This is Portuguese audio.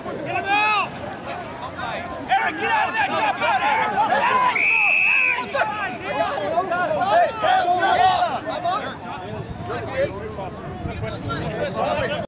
Eric, get out of that shot, Eric! Hey, shut up!